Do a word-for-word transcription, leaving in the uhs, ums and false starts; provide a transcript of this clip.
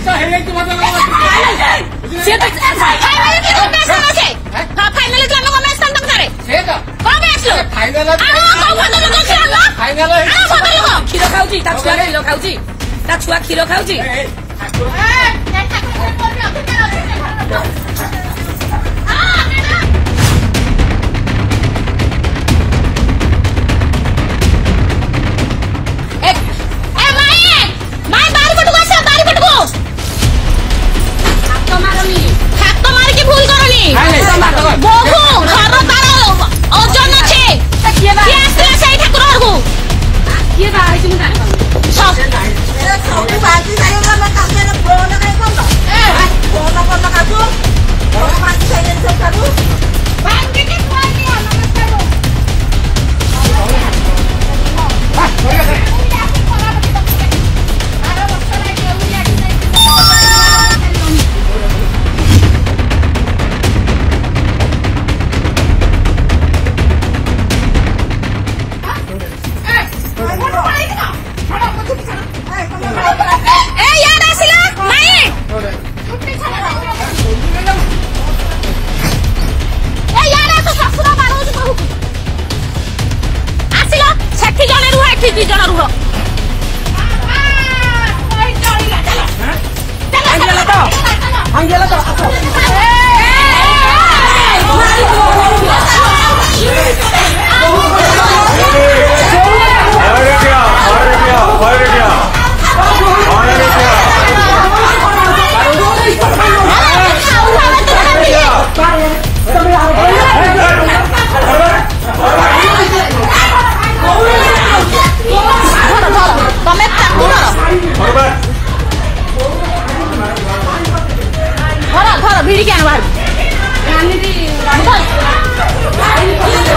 से तो फाइनल की तो मैच আছে हां फाइनल के लोग मैच तंग करे से तो कब আসলো फाइनल आ कब बदल को खेललो फाइनल आ बदल को खिलो खाउची ता छुआ खिलो खाउची ता छुआ खिलो खाउची ए ठाकुर ए ठाकुर बोल रहा दी जण रुह अंगेला तो अंगेला तो अरे क्या अरे क्या अरे क्या अरे क्या धर धर भिड़ी क्या बाहर